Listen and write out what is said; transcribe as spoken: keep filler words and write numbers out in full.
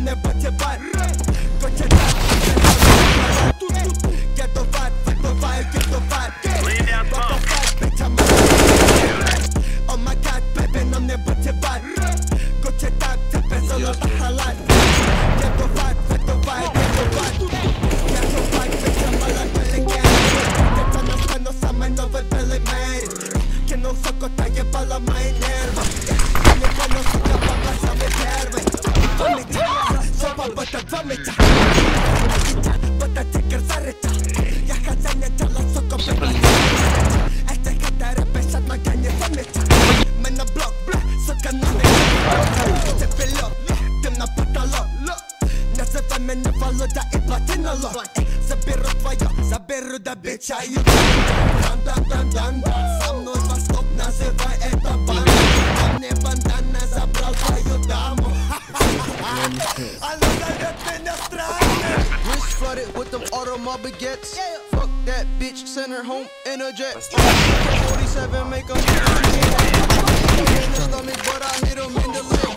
не потевай. Короче так, get the vibe, get the vibe, get the vibe. Rock the vibe, bitch, I'm a oh my god, baby, нам не потевай. Короче так, тебе золото халат. Get the vibe, get the vibe, get the vibe. Get the vibe, bitch, I'm a like Billy Gang. Get on the front of some новый Billy Mays. Кинул соко, так ебала мои нервы. Не понял, сука, папа самый первый. Помните, соба будто помните. Будто тигр зарыта. Я хозяин тела, сука, блядь. Эти хитеры бесят, моя не заметят. Мы на блок, бля, сука, на меня. Ты пилот, дым на потолок. Называй меня Володя и Платинолог. Заберу твое, заберу до бича и дан-дан-дан-дан. Со мной Восток, называй это банда. А мне бандана забрал твою даму. Она зовет меня странным. Wrist flooded with them automobile baguettes. Fuck that bitch, send her home in a jet. forty-seven make 'em hit in the stomach, but I hit 'em in the leg.